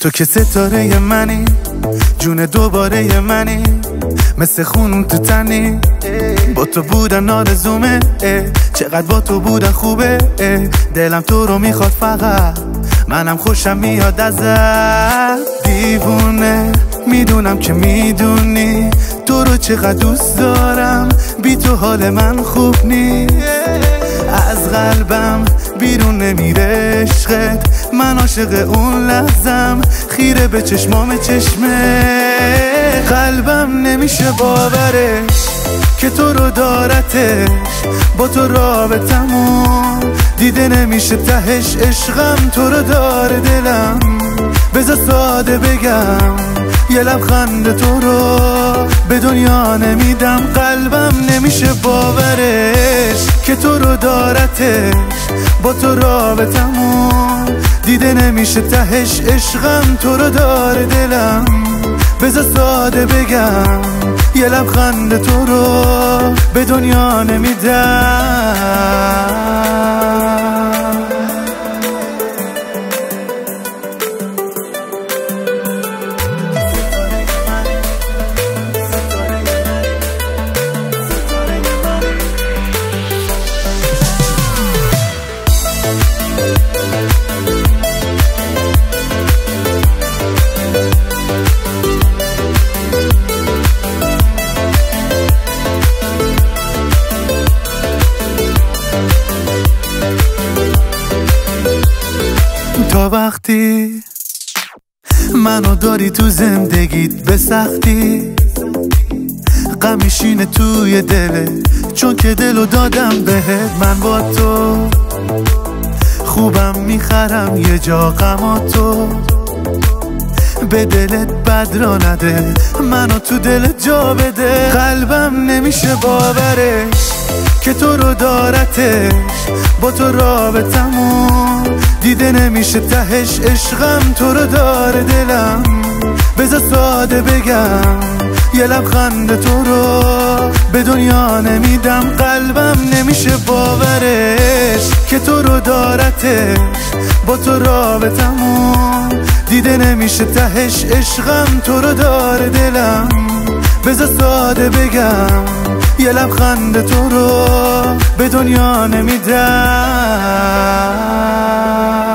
تو که ستاره منی، جون دوباره منی، مثل خون تو تنی. با تو بودن آرزومه، چقدر با تو بودن خوبه. دلم تو رو میخواد فقط، منم خوشم میاد ازت. دیوونه میدونم که میدونی تو رو چقدر دوست دارم، بی تو حال من خوب نی. از قلبم بیرون نمیره عشقت، من عاشق اون لحظم، خیره به چشمام چشمه. قلبم نمیشه باورش که تو رو دارتش، با تو رابطمون دیده نمیشه تهش. عشقم تو رو داره دلم، بذار ساده بگم یه لبخند تو رو به دنیا نمیدم. قلبم نمیشه باورش که تو رو دارتش، با تو رابطمون دیده نمیشه تهش. عشقم تو رو داره دلم، بذار ساده بگم یه لبخند تو رو به دنیا نمیدم. تا وقتی منو داری تو زندگیت به سختی، غم میشینه توی دلت چون که دلو دادم بهت. من با تو خوبم میخرم یه جا غماتو، به دلت بد را نده، منو تو دلت جا بده. قلبم نمیشه باورش که تو رو دارتش، با تو رابطمون دیده نمیشه تهش. عشقم تو رو داره دلم، بذار ساده بگم یه لبخند تو رو به دنیا نمیدم. قلبم نمیشه باورش که تو رو دارتش، با تو رابطمون دیده نمیشه تهش. عشقم تو رو داره دلم، بذار ساده بگم یه لبخند تو رو به دنیا نمیدم.